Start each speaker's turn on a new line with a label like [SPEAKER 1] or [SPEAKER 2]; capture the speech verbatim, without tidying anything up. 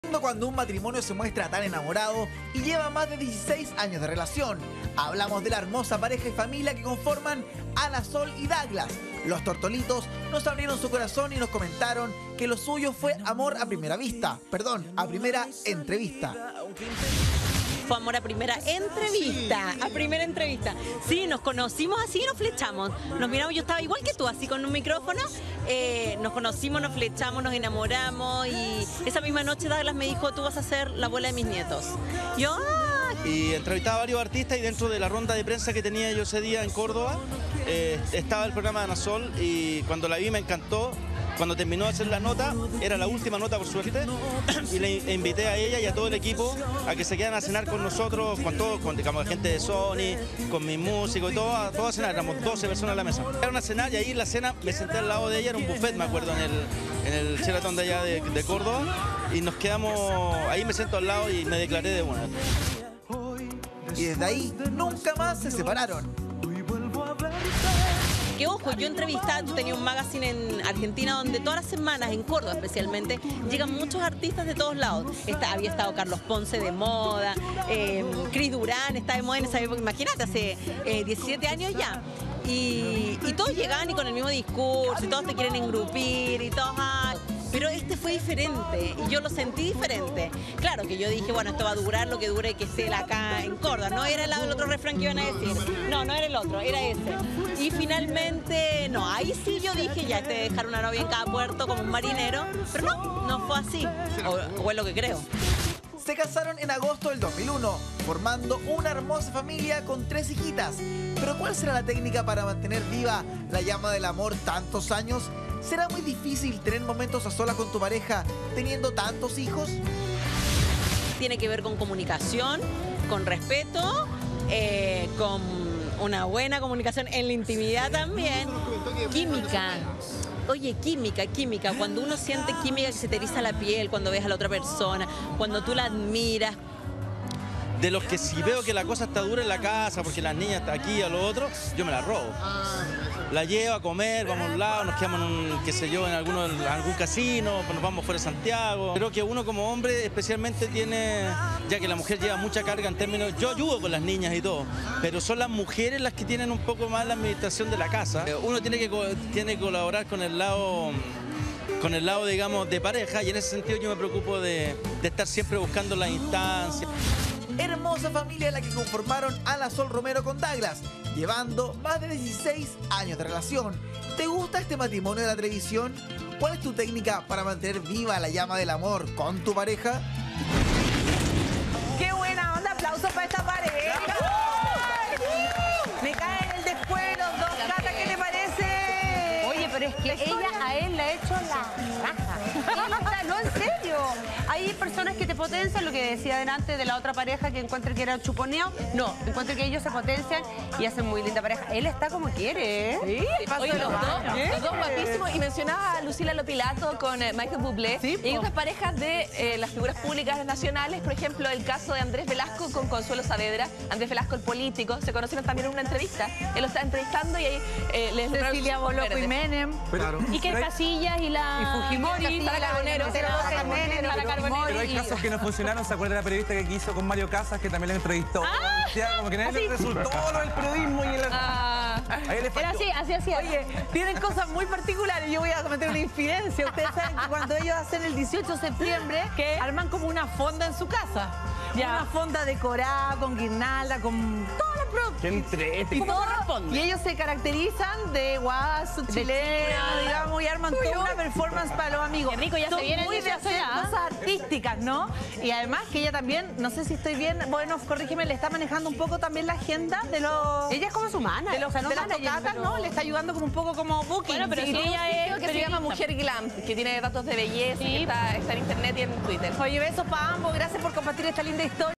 [SPEAKER 1] Cuando un matrimonio se muestra tan enamorado y lleva más de dieciséis años de relación. Hablamos de la hermosa pareja y familia que conforman Ana Sol y Douglas. Los tortolitos nos abrieron su corazón y nos comentaron que lo suyo fue amor a primera vista. Perdón, a primera entrevista.
[SPEAKER 2] Fue amor a primera entrevista, a primera entrevista. Sí, nos conocimos así y nos flechamos. Nos miramos, yo estaba igual que tú, así con un micrófono. Eh, nos conocimos, nos flechamos, nos enamoramos y esa misma noche Douglas me dijo, tú vas a ser la abuela de mis nietos. Yo, ¡ah!
[SPEAKER 3] Y entrevistaba a varios artistas y dentro de la ronda de prensa que tenía yo ese día en Córdoba, eh, estaba el programa de Ana Sol y cuando la vi me encantó. Cuando terminó de hacer la nota, era la última nota por suerte, y le invité a ella y a todo el equipo a que se quedaran a cenar con nosotros, con todos, con digamos, gente de Sony, con mis músicos y todo, a, todos a cenar, éramos doce personas en la mesa. Era una cena y ahí en la cena me senté al lado de ella, era un buffet, me acuerdo, en el, en el Sheraton de allá de, de Córdoba, y nos quedamos, ahí me siento al lado y me declaré de buena.
[SPEAKER 1] Y desde ahí nunca más se separaron.
[SPEAKER 2] Que ojo, yo entrevistaba, yo tenía un magazine en Argentina donde todas las semanas, en Córdoba especialmente, llegan muchos artistas de todos lados. Está, había estado Carlos Ponce de moda, eh, Cris Durán está de moda en esa época, imagínate, hace eh, diecisiete años ya. Y, y todos llegan y con el mismo discurso, y todos te quieren engrupir, y todos... Ah, pero este fue diferente y yo lo sentí diferente. Claro que yo dije, bueno, esto va a durar lo que dure que esté acá en Córdoba. No era el, el otro refrán que iban a decir. No, no era el otro, era ese. Y finalmente, no, ahí sí yo dije, ya, este de dejar una novia en cada puerto como un marinero. Pero no, no fue así. O, o es lo que creo.
[SPEAKER 1] Se casaron en agosto del dos mil uno, formando una hermosa familia con tres hijitas. Pero ¿cuál será la técnica para mantener viva la llama del amor tantos años? ¿Será muy difícil tener momentos a solas con tu pareja teniendo tantos hijos?
[SPEAKER 2] Tiene que ver con comunicación, con respeto, eh, con una buena comunicación en la intimidad también. Química. Oye, química, química. Cuando uno siente química que se te eriza la piel, cuando ves a la otra persona, cuando tú la admiras.
[SPEAKER 3] De los que si veo que la cosa está dura en la casa, porque las niñas están aquí a lo otro, yo me la robo. La llevo a comer, vamos a un lado, nos quedamos en un, qué sé yo, en, alguno, en algún casino, nos vamos fuera de Santiago. Creo que uno como hombre especialmente tiene, ya que la mujer lleva mucha carga en términos, yo ayudo con las niñas y todo, pero son las mujeres las que tienen un poco más la administración de la casa. Uno tiene que, tiene que colaborar con el lado... con el lado, digamos, de pareja, y en ese sentido yo me preocupo de, de estar siempre buscando las instancias.
[SPEAKER 1] Hermosa familia la que conformaron Ana Sol Romero con Douglas, llevando más de dieciséis años de relación. ¿Te gusta este matrimonio de la televisión? ¿Cuál es tu técnica para mantener viva la llama del amor con tu pareja?
[SPEAKER 4] ¡Qué buena onda! ¡Aplausos para esta pareja! Me cae en el después los dos. Cata, ¿qué te parece?
[SPEAKER 5] Oye, pero es que ella a él le ha hecho la raja. Él está, no, en serio. Hay personas que te potencian, lo que decía delante de la otra pareja que encuentra que era chuponeo. No, encuentro que ellos se potencian y hacen muy linda pareja. Él está como quiere, ¿eh?
[SPEAKER 4] Sí, paso
[SPEAKER 6] Oye,
[SPEAKER 4] de
[SPEAKER 6] los
[SPEAKER 4] los
[SPEAKER 6] dos,
[SPEAKER 4] años.
[SPEAKER 6] los dos guapísimos. Y mencionaba a Lucila Lopilato con eh, Michael Bublé.
[SPEAKER 4] Sí,
[SPEAKER 6] y hay
[SPEAKER 4] po.
[SPEAKER 6] otras parejas de eh, las figuras públicas nacionales. Por ejemplo, el caso de Andrés Velasco con Consuelo Saavedra. Andrés Velasco, el político. Se conocieron también en una entrevista. Él lo está entrevistando y ahí eh, les
[SPEAKER 4] Cecilia Boloco y Menem.
[SPEAKER 1] Claro.
[SPEAKER 5] Iker Casillas y la...
[SPEAKER 4] Y Fujimori.
[SPEAKER 6] Sara Carbonero.
[SPEAKER 4] Sara Carbonero.
[SPEAKER 6] Sara Carbonero.
[SPEAKER 7] Pero hay casos que no funcionaron. ¿Se acuerda de la periodista que hizo con Mario Casas, que también le entrevistó? Ya, como que nadie le resultó lo del periodismo y el...
[SPEAKER 6] Ah,
[SPEAKER 7] Ahí le
[SPEAKER 5] Era
[SPEAKER 7] falló.
[SPEAKER 5] así, así, así.
[SPEAKER 4] Oye, tienen cosas muy particulares. Yo voy a cometer una infidencia. Ustedes saben que cuando ellos hacen el dieciocho de septiembre,
[SPEAKER 5] ¿Qué?
[SPEAKER 4] arman como una fonda en su casa.
[SPEAKER 5] Ya.
[SPEAKER 4] Una fonda decorada, con guirnalda, con todas las pro-
[SPEAKER 7] Qué entrete.
[SPEAKER 4] Y, todo- y ellos se caracterizan de guaso, chileno, digamos, y arman toda una performance para los amigos.
[SPEAKER 5] Qué rico, ya se
[SPEAKER 4] Son
[SPEAKER 5] viene el
[SPEAKER 4] muy de
[SPEAKER 5] dieciocho
[SPEAKER 4] hacer
[SPEAKER 5] ya.
[SPEAKER 4] cosas artísticas, ¿no? Y además que ella también, no sé si estoy bien, bueno, corrígeme, le está manejando un poco también la agenda de los...
[SPEAKER 5] Ella es como su mana.
[SPEAKER 4] de, los,
[SPEAKER 5] o sea, no
[SPEAKER 4] de las
[SPEAKER 5] manager,
[SPEAKER 4] tocatas,
[SPEAKER 5] pero-
[SPEAKER 4] ¿no? Le está ayudando como un poco como booking.
[SPEAKER 5] Bueno, pero
[SPEAKER 4] Sí,
[SPEAKER 5] si
[SPEAKER 4] ¿no?
[SPEAKER 5] ella es...
[SPEAKER 6] que se llama Mujer Glam, que tiene datos de belleza,
[SPEAKER 5] Sí.
[SPEAKER 6] que está, está en internet y en Twitter.
[SPEAKER 4] Oye, besos para ambos, gracias por compartir esta linda historia.